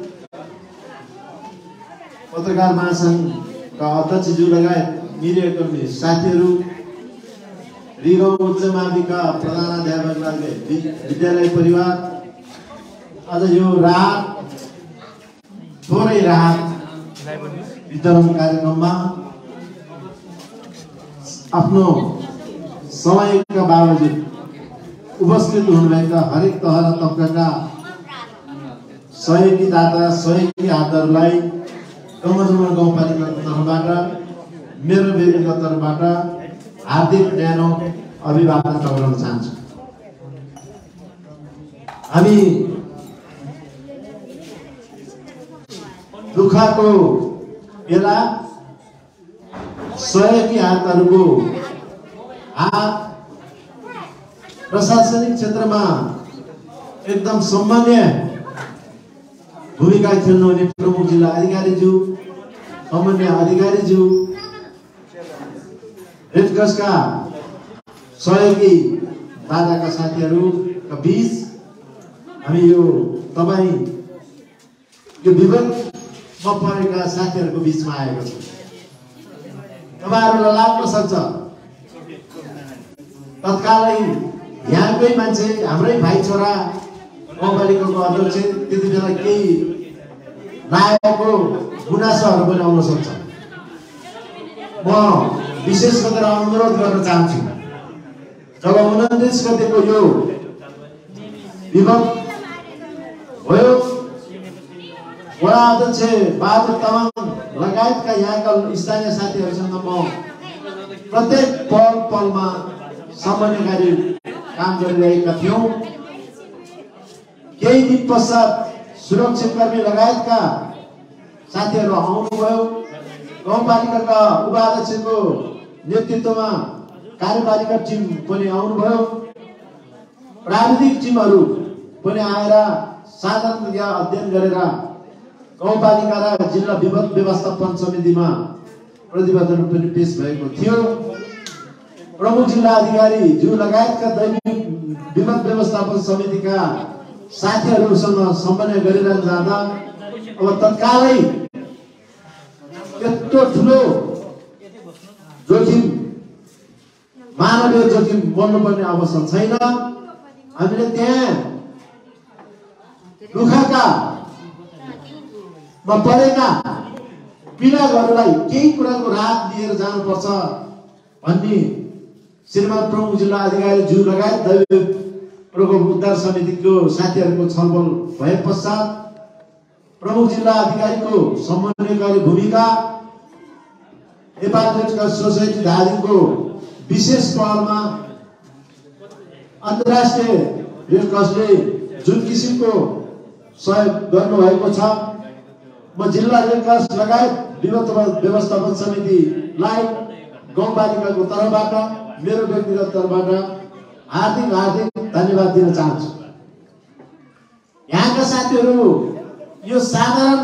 पत्रकार महासङ्घका अध्यक्षज्यू लगायत मिडियाका साथीहरू, रिगाउँ उच्च माध्यमिकका प्रधानाध्यापक विद्यालय परिवार, आज यो राहत थोरै राहत वितरण कार्यक्रममा आफ्नो समयका बावजुद उपस्थित हुनुभएका हरेक तह र तबकाका सहयोगी दाता, सहयोगी हातहरूलाई गङ्गा जमुना गाउँपालिकाको तर्फबाट, मेरो व्यक्तिगत तर्फबाट हार्दिक न्यानो अभिवादन टक्राउन चाहन्छु। हामी दुःखको बेला सहयोगी हातहरूको हात प्रशासनिक क्षेत्रमा एकदम सम्मान्य भूमिका खेल्नुहुने प्रमुख जिल्ला अधिकारीज्यू, सामान्य अधिकारीज्यू, रेडक्रसका सहयोगी दादाका साथीहरूका बीच हामी यो तपाईँ यो विगतमा परेका साथीहरूको बिचमा आएको छ। तपाईँहरूलाई लाग्न सक्छ तत्कालै यहाँकै मान्छे, हाम्रै भाइ छोरा गाउँपालिकाको अध्यक्ष, त्यति बेला केही लागेको गुनासोहरू पनि आउन सक्छ। म विशेष गरेर अनुरोध गर्न चाहन्छु, जब उन्तिस गतेको यो विगत भयो, वडा अध्यक्ष बहादुर तामाङ लगायतका यहाँका स्थानीय साथीहरूसँग म प्रत्येक पल पलमा समन्वयकारी काम गरिरहेका थियौँ। केही दिन पश्चात सुरक्षाकर्मी लगायतका साथीहरू आउनुभयो। गाउँपालिकाका उपाध्यक्षको नेतृत्वमा कार्यपालिका टिम पनि आउनुभयो। प्राविधिक टिमहरू पनि आएर साधन या अध्ययन गरेर गाउँपालिका र जिल्ला विपद व्यवस्थापन समितिमा प्रतिवेदन पनि पेश भएको थियो। प्रमुख जिल्ला अधिकारी ज्यू लगायतका दैनिक विपद व्यवस्थापन समितिका साथीहरूसँग समन्वय गरिरहन जाँदा अब तत्कालै यत्रो ठुलो जोखिम मानवीय जोखिम बन्नुपर्ने अवस्था छैन। हामीले त्यहाँ दुःखका मा परेका पीडितहरूलाई केही कुराको राहत दिएर जानुपर्छ भन्ने श्रीमान प्रमुख जिल्ला अधिकारी ज्यू लगायत दैनिक प्रकोप उद्धार समितिको साथीहरूको छलफल भए पश्चात प्रमुख जिल्ला अधिकारीको समन्वयकारी भूमिका, नेपाल रेड क्रस सोसाइटी धादिङको विशेष पहलमा अन्तर्राष्ट्रिय रेड क्रसले जुन किसिमको सहयोग गर्नुभएको छ, म जिल्ला रेड क्रस लगायत विपद व्यवस्थापन समितिलाई गाउँपालिकाको तर्फबाट मेरो व्यक्तिगत तर्फबाट हार्दिक हार्दिक धन्यवाद दिन चाहन्छु। यहाँका साथीहरू यो साधारण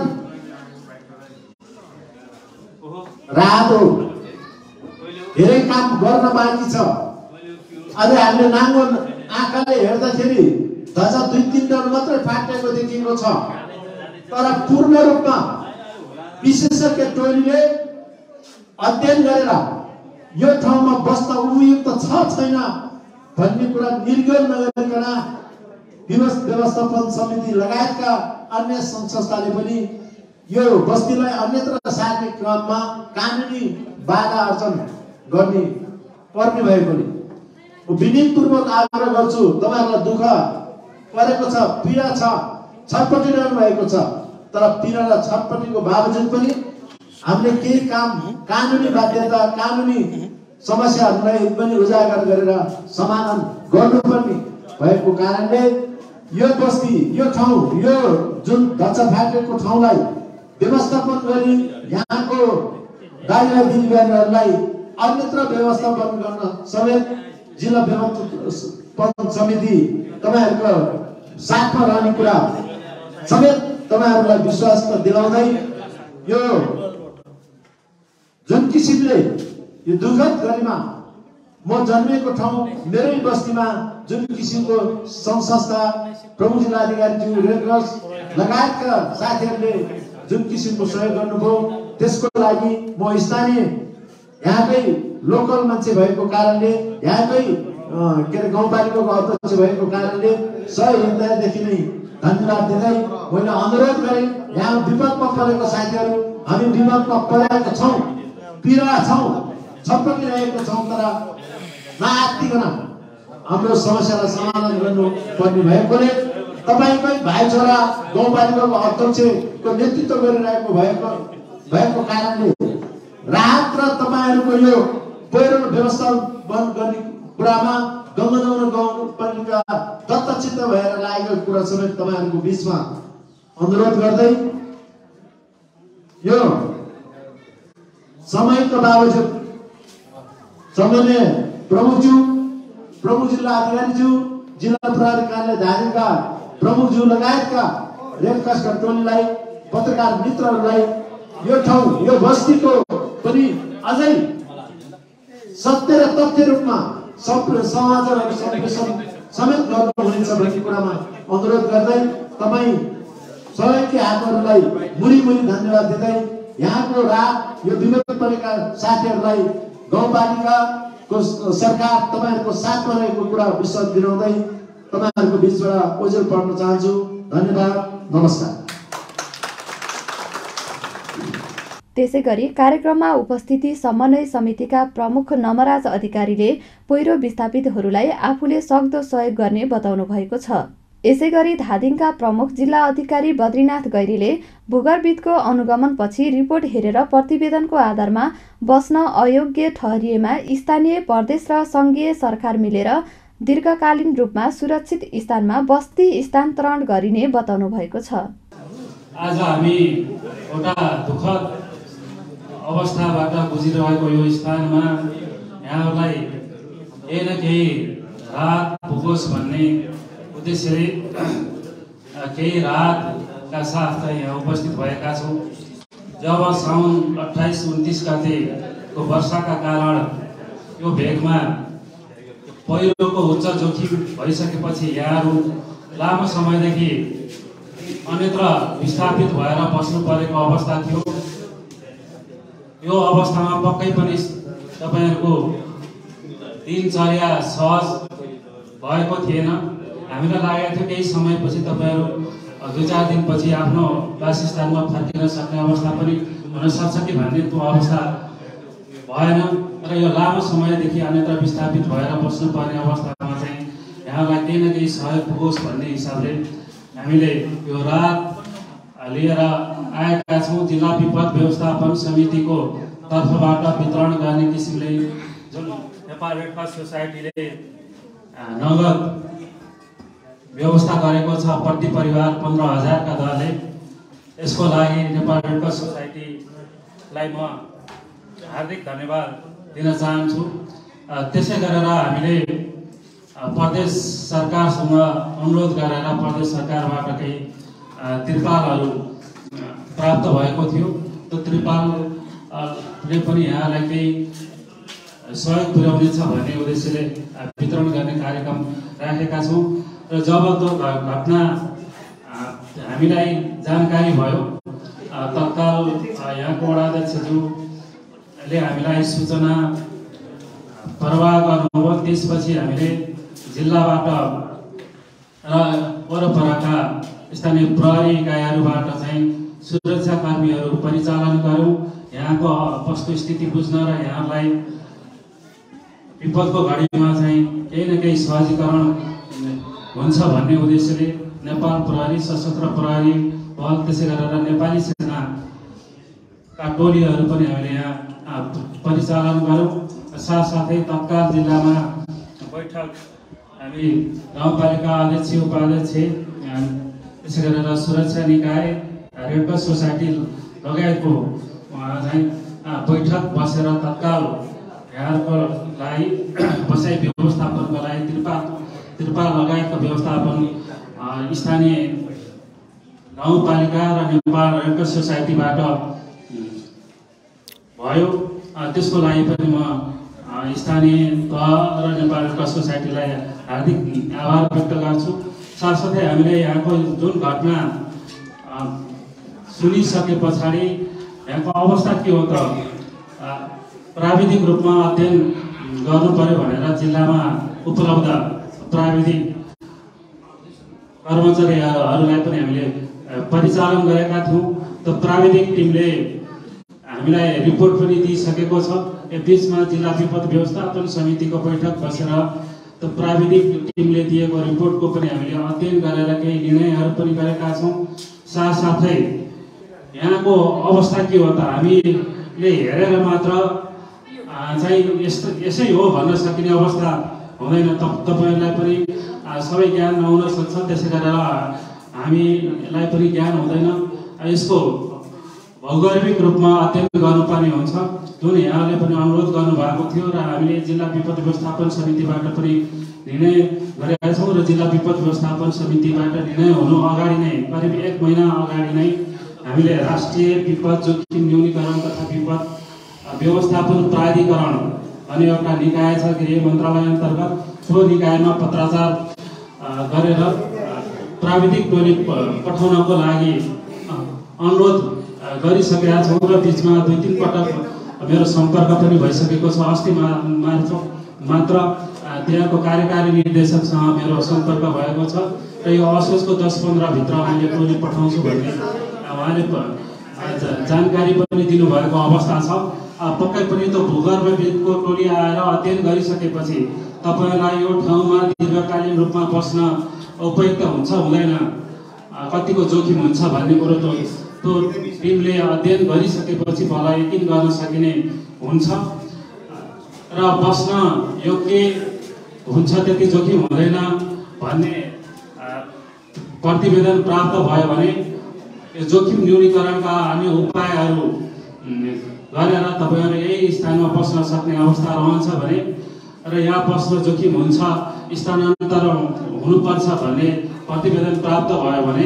राहत हो, धेरै काम गर्न बाँकी छ। अहिले हामीले नाङ्गो आँखाले हेर्दाखेरि ध्वजा दुई तीन डर मात्रै फाटेको देखिएको छ, तर पूर्ण रूपमा विशेषज्ञ टोलीले अध्ययन गरेर यो ठाउँमा बस्न उपयुक्त छ छैन भन्ने कुरा निर्गम नगरिकन विपद व्यवस्थापन समिति लगायतका अन्य सङ्घ संस्थाले पनि यो बस्तीलाई अन्यत्र सार्ने क्रममा कानुनी बाधा अर्चन गर्ने पर्ने भए पनि विनीतपूर्वक आग्रह गर्छु। तपाईँहरूलाई दुःख परेको छ, पीडा छ, छटपटिरहनु भएको छ, तर पीडा र छटपटिको बावजुद पनि हामीले केही काम कानुनी बाध्यता कानुनी समस्याहरूलाई पनि उजागर गरेर समाधान गर्नुपर्ने भएको कारणले यो बस्ती यो ठाउँ यो जुन ढच्चा फाटेको ठाउँलाई व्यवस्थापन गरी यहाँको दाइला दिदीबहिनीहरूलाई अन्यत्र व्यवस्थापन गर्न समेत जिल्ला व्यवस्थापन समिति तपाईँहरूको साथमा रहने कुरा समेत तपाईँहरूलाई विश्वास दिलाउँदै यो जुन किसिमले यो दुर्गत गरिमा म जन्मेको ठाउँ मेरै बस्तीमा जुन किसिमको सङ्घ संस्था प्रमुख जिल्ला अधिकारी ज्यू रेड क्रस लगायतका साथीहरूले जुन किसिमको सहयोग गर्नुभयो त्यसको लागि म स्थानीय यहाँकै लोकल मान्छे भएको कारणले यहाँकै के अरे गाउँपालिकाको अध्यक्ष भएको कारणले सही हृदयदेखि नै धन्यवाद दिँदै मैले अनुरोध गरेँ यहाँ विपदमा परेको साथीहरू हामी विपदमा परेका छौँ, पीडा छौँ, छटपटिरहेको छौँ, तर नआत्तिकन हाम्रो समस्यालाई समाधान गर्नु पर्ने भएकोले तपाईँकै भाइ छोरा गाउँपालिकाको अध्यक्षको नेतृत्व गरिरहेको भएको भएको कारणले राहत र तपाईँहरूको यो पहिरो व्यवस्थापन गर्ने कुरामा गङ्गाजमुना गाउँपालिका दत्तचित्त भएर लागेको कुरा समेत तपाईँहरूको बिचमा अनुरोध गर्दै यो समयको बावजुद समन्वय प्रमुखज्यू प्रमुख जिल्ला अधिकारीज्यू जिल्ला प्रहरी कार्यालय धादिङका प्रमुखज्यू लगायतका रेड क्रसका टोलीलाई पत्रकार मित्रहरूलाई यो ठाउँ यो बस्तीको पनि अझै सत्य र तथ्य रूपमा समाचारहरू सम्प्रेषण समेत गर्नुहुनेछ भन्ने कुरामा अनुरोध गर्दै तपाईँ सहयोगी हातहरूलाई मुरी मुरी धन्यवाद दिँदै यहाँको रात यो विगत परेका साथीहरूलाई गाउँपालिकाको सरकार तपाईँहरूको साथमा रहेको कुरा विश्वास दिलाउँदै तपाईँहरूको बिचबाट ओझेल पर्न चाहन्छु। धन्यवाद, नमस्कार। त्यसैगरी कार्यक्रममा उपस्थिति समन्वय समितिका प्रमुख नमराज अधिकारीले पहिरो विस्थापितहरूलाई आफूले सक्दो सहयोग गर्ने बताउनु भएको छ। यसैगरी धादिङका प्रमुख जिल्ला अधिकारी बद्रीनाथ गैरीले भूगर्भविदको अनुगमनपछि रिपोर्ट हेरेर प्रतिवेदनको आधारमा बस्न अयोग्य ठहरिएमा स्थानीय प्रदेश र सङ्घीय सरकार मिलेर दीर्घकालीन रूपमा सुरक्षित स्थानमा बस्ती स्थानान्तरण गरिने बताउनु भएको छ। आज हामी एउटा दुःखद अवस्थाबाट गुजिरहेको यो स्थानमा यहाँहरूलाई केही न केही राहत पुगोस् भन्ने उद्देश्यले केही राहतका साथ यहाँ उपस्थित भएका छौँ। जब साउन अट्ठाइस उन्तिस गतेको वर्षाका कारण यो भेगमा पहिरोको उच्च जोखिम भइसकेपछि यहाँहरू लामो समयदेखि अन्यत्र विस्थापित भएर बस्नु परेको अवस्था थियो। यो अवस्थामा पक्कै पनि तपाईँहरूको दिनचर्या सहज भएको थिएन। हामीलाई लागेको थियो केही समयपछि तपाईँहरू दुई चार दिनपछि आफ्नो वासस्थानमा फर्किन सक्ने अवस्था पनि हुन सक्छ कि भन्ने त्यो अवस्था भएन र यो लामो समयदेखि अन्यत्र विस्थापित भएर बस्नुपर्ने अवस्थामा चाहिँ यहाँलाई केही न केही सहयोग पुगोस् भन्ने हिसाबले हामीले यो राहत लिएर आएका छौँ। जिल्ला विपद व्यवस्थापन समितिको तर्फबाट वितरण गर्ने किसिमले जुन नेपाल रेड क्रस सोसाइटीले नगद व्यवस्था गरेको छ प्रति परिवार पन्ध्र हजारका दरले, यसको लागि नेपाल रेड क्रस सोसाइटीलाई म हार्दिक धन्यवाद दिन चाहन्छु। त्यसै गरेर हामीले प्रदेश सरकारसँग अनुरोध गरेर प्रदेश सरकारबाट केही त्रिपालहरू प्राप्त भएको थियो। त्यो त्रिपालले पनि यहाँलाई केही सहयोग पुर्याउनेछ भन्ने उद्देश्यले वितरण गर्ने कार्यक्रम राखेका छौँ। र जब त्यो घटना हामीलाई जानकारी भयो तत्काल यहाँको वडाध्यक्षज्यूले हामीलाई सूचना प्रवाह गर्नुभयो। त्यसपछि हामीले जिल्लाबाट र वरपरका स्थानीय प्रहरी इकाइहरूबाट चाहिँ सुरक्षाकर्मीहरू परिचालन गऱ्यौँ यहाँको वस्तुस्थिति बुझ्न र यहाँलाई विपदको घडीमा चाहिँ केही न केही सहजीकरण हुन्छ भन्ने उद्देश्यले नेपाल प्रहरी, सशस्त्र प्रहरी बल, त्यसै गरेर नेपाली सेनाका टोलीहरू पनि हामीले यहाँ परिचालन गऱ्यौँ। साथसाथै तत्काल जिल्लामा बैठक हामी गाउँपालिका अध्यक्ष, उपाध्यक्ष, त्यसै गरेर सुरक्षा निकाय, रेड क्रस सोसाइटी लगायतको चाहिँ बैठक बसेर तत्काल यहाँहरूको लागि बसाइ व्यवस्थापनको लागि त्रिपाल त्रिपाल लगायतको व्यवस्थापन स्थानीय गाउँपालिका र नेपाल रेड क्रस सोसाइटीबाट भयो। त्यसको लागि पनि म स्थानीय तह र नेपाल रेड क्रस सोसाइटीलाई हार्दिक आभार व्यक्त गर्छु। साथसाथै हामीले यहाँको जुन घटना सुनिसके पछाडि यहाँको अवस्था के हो त प्राविधिक रूपमा अध्ययन गर्नु पर्यो भनेर जिल्लामा उपलब्ध प्राविधिक कर्मचारीहरूलाई पनि हामीले परिचालन गरेका थियौँ। त्यो प्राविधिक टिमले हामीलाई रिपोर्ट पनि दिइसकेको छ। यो बिचमा जिल्ला विपद व्यवस्थापन समितिको बैठक बसेर त्यो प्राविधिक टिमले दिएको रिपोर्टको पनि हामीले अध्ययन गरेर केही निर्णयहरू पनि गरेका छौँ। साथसाथै यहाँको अवस्था के हो त हामीले हेरेर मात्र चाहिँ यस्तो यसै हो भन्न सकिने अवस्था हुँदैन। त तपाईँहरूलाई पनि सबै ज्ञान नहुन सक्छ, त्यसै गरेर हामीलाई पनि ज्ञान हुँदैन। यसको भौगोलिक रूपमा अध्ययन गर्नुपर्ने हुन्छ जुन यहाँले पनि अनुरोध गर्नुभएको थियो र हामीले जिल्ला विपद व्यवस्थापन समितिबाट पनि निर्णय गरेका छौँ। र जिल्ला विपद व्यवस्थापन समितिबाट निर्णय हुनु अगाडि नै करिब एक महिना अगाडि नै हामीले राष्ट्रिय विपद जोखिम न्यूनीकरण तथा विपद व्यवस्थापन प्राधिकरण अनि एउटा निकाय छ गृह मन्त्रालय अन्तर्गत, त्यो निकायमा पत्राचार गरेर प्राविधिक टोली पठाउनको लागि अनुरोध गरिसकेका छौँ। र बिचमा दुई तिन पटक मेरो सम्पर्क पनि भइसकेको छ। अस्ति मात्र त्यहाँको कार्यकारी निर्देशकसँग मेरो सम्पर्क भएको छ र यो असोजको दस पन्ध्रभित्र मैले टोली पठाउँछु भन्ने उहाँले जानकारी पनि दिनुभएको अवस्था छ। पक्कै पनि त्यो भूगर्भविदको टोली आएर अध्ययन गरिसकेपछि तपाईँलाई यो ठाउँमा दीर्घकालीन रूपमा बस्न उपयुक्त हुन्छ हुँदैन, कतिको जोखिम हुन्छ भन्ने कुरो त त्यो टिमले अध्ययन गरिसकेपछि बल्ल यकिन गर्न सकिने हुन्छ र बस्न योग्य हुन्छ, त्यति जोखिम हुँदैन भन्ने प्रतिवेदन प्राप्त भयो भने यो जोखिम न्यूनीकरणका अन्य उपायहरू गरेर तपाईँहरू यही स्थानमा बस्न सक्ने अवस्था रहन्छ भने र यहाँ बस्न जोखिम हुन्छ, स्थानान्तरण हुनुपर्छ भन्ने प्रतिवेदन प्राप्त भयो भने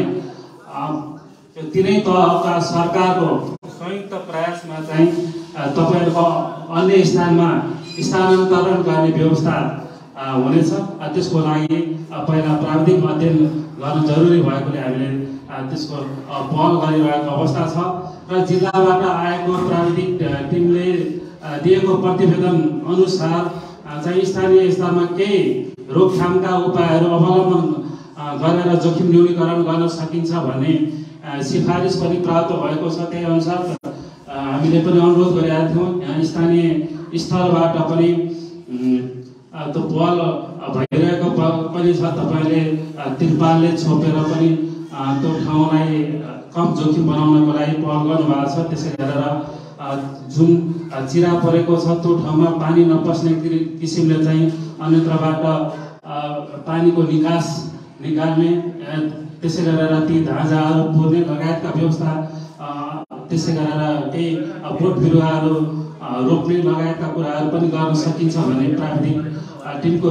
तिनै तहका सरकारको संयुक्त प्रयासमा चाहिँ तपाईँहरूको अन्य स्थानमा स्थानान्तरण गर्ने व्यवस्था हुनेछ। त्यसको लागि पहिला प्राविधिक अध्ययन गर्न जरुरी भएकोले हामीले त्यसको पहल गरिरहेको अवस्था छ र जिल्लाबाट आएको प्राविधिक टिमले दिएको प्रतिवेदन अनुसार चाहिँ स्थानीय स्तरमा केही रोकथामका उपायहरू अवलम्बन गरेर जोखिम न्यूनीकरण गर्न सकिन्छ भन्ने सिफारिस पनि प्राप्त भएको छ। त्यही अनुसार हामीले पनि अनुरोध गरेका थियौँ यहाँ स्थानीय स्तरबाट पनि त्यो पहल भइरहेको पनि छ। तपाईँले तिरपालले छोपेर पनि त्यो ठाउँलाई कम जोखिम बनाउनको लागि पहल गर्नुभएको छ। त्यसै गरेर जुन चिरा परेको छ त्यो ठाउँमा पानी नपस्ने किसिमले चाहिँ अन्यत्रबाट पानीको निकास निकाल्ने, त्यसै गरेर ती ढाँचाहरू पुर्ने लगायतका व्यवस्था, त्यसै गरेर केही बोट बिरुवाहरू रोप्ने लगायतका कुराहरू पनि गर्न सकिन्छ भन्ने प्राविधिक टिमको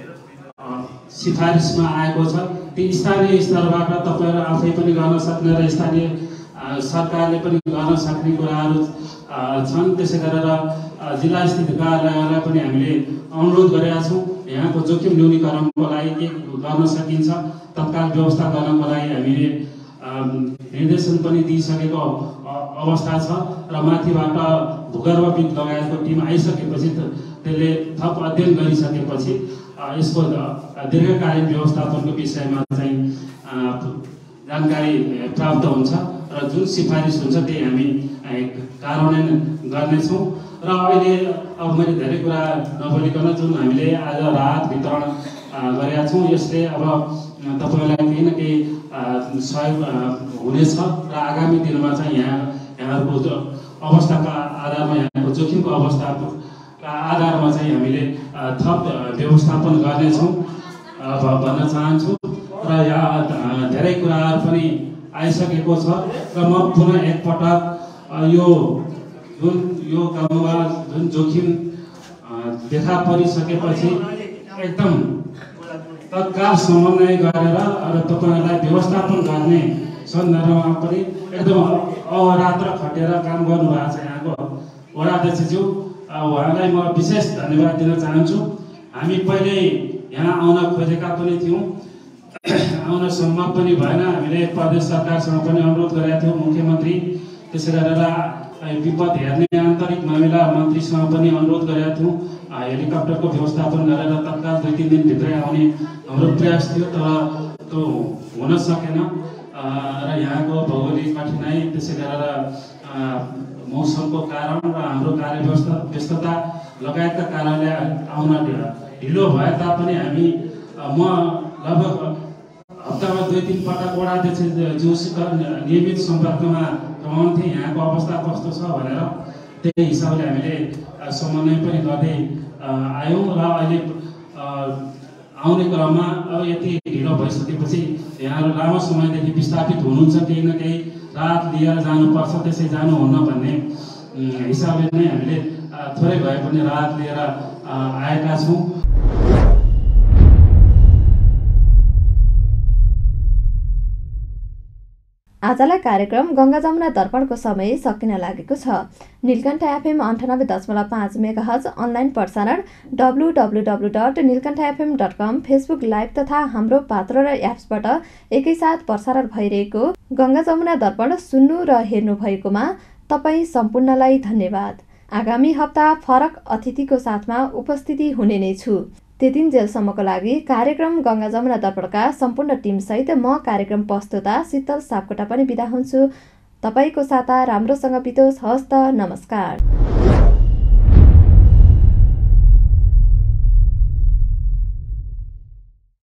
सिफारिसमा आएको छ। ती स्थानीय स्तरबाट तपाईँहरू आफै पनि गर्न सक्ने र स्थानीय सरकारले पनि गर्न सक्ने कुराहरू छन्। त्यसै गरेर जिल्ला स्थित कार्यालयलाई पनि हामीले अनुरोध गरेका छौँ यहाँको जोखिम न्यूनीकरणको लागि के गर्न सकिन्छ तत्काल व्यवस्था गर्नको लागि हामीले निर्देशन पनि दिइसकेको अवस्था छ र माथिबाट भूगर्भविद लगायतको टिम आइसकेपछि त्यसले थप अध्ययन गरिसकेपछि यसको दीर्घकालीन व्यवस्थापनको विषयमा चाहिँ जानकारी प्राप्त हुन्छ र जुन सिफारिस हुन्छ त्यही हामी कार्यान्वयन गर्नेछौँ। र अहिले अब मैले धेरै कुरा नबोलिकन जुन हामीले आज राहत वितरण गरेका छौँ यसले अब तपाईँलाई केही न केही सहयोग हुनेछ र आगामी दिनमा चाहिँ यहाँ यहाँहरूको अवस्थाका आधारमा यहाँको जोखिमको अवस्थाका आधारमा चाहिँ हामीले थप व्यवस्थापन गर्नेछौँ भन्न चाहन्छु। र यहाँ धेरै कुराहरू पनि आइसकेको छ र म पुनः एकपटक यो जुन यो गाउँमा जुन जोखिम देखा परिसकेपछि एकदम तत्काल समन्वय गरेर र तपाईँहरूलाई व्यवस्थापन गर्ने सन्दर्भमा पनि एकदम अहोरात्र खटेर काम गर्नुभएको छ यहाँको वडाध्यक्षज्यू, उहाँलाई म विशेष धन्यवाद दिन चाहन्छु। हामी पहिले यहाँ आउन खोजेका पनि थियौँ, आउन सम्भव पनि भएन। हामीले प्रदेश सरकारसँग पनि अनुरोध गरेका थियौँ, मुख्यमन्त्री त्यसै गरेर विपद हेर्ने आन्तरिक मामिला मन्त्रीसँग पनि अनुरोध गरेका थियौँ हेलिकप्टरको व्यवस्थापन गरेर तत्काल दुई तिन दिनभित्रै आउने हाम्रो प्रयास थियो, तर त्यो हुन सकेन र यहाँको भौगोलिक कठिनाइ त्यसै गरेर मौसमको कारण र हाम्रो कार्य व्यवस्था व्यस्तता लगायतका कारणले आउन ढिलो भए तापनि हामी म लगभग हप्तामा दुई तिन पटक वडाध्यक्षज्यूसित नियमित सम्पर्कमा रहन्थेँ यहाँको अवस्था कस्तो छ भनेर। त्यही हिसाबले हामीले समन्वय पनि गर्दै आयौँ र अहिले आउने क्रममा अब यति ढिलो भइसकेपछि यहाँहरू लामो समयदेखि विस्थापित हुनुहुन्छ, केही न केही राहत लिएर जानुपर्छ, त्यसै जानुहुन्न भन्ने हिसाबले नै हामीले थोरै भए पनि राहत लिएर आएका छौँ। आजलाई कार्यक्रम गङ्गा जमुना दर्पणको समय सकिन लागेको छ। नीलकण्ठ एफएम अन्ठानब्बे दशमलव पाँच मेगाहर्ज अनलाइन प्रसारण W W W dot Nilkantha FM dot com, Facebook live तथा हाम्रो पात्र र एप्सबाट एकैसाथ प्रसारण भइरहेको गङ्गा जमुना दर्पण सुन्नु र हेर्नु भएकोमा तपाईँ सम्पूर्णलाई धन्यवाद। आगामी हप्ता फरक अतिथिको साथमा उपस्थिति हुने नै छु। त्यतिन्जेलसम्मको लागि कार्यक्रम गङ्गा जमुना दर्पणका सम्पूर्ण टिमसहित म कार्यक्रम प्रस्तुता शीतल सापकोटा पनि बिदा हुन्छु। तपाईँको साता राम्रोसँग बितोस्। हस्त नमस्कार।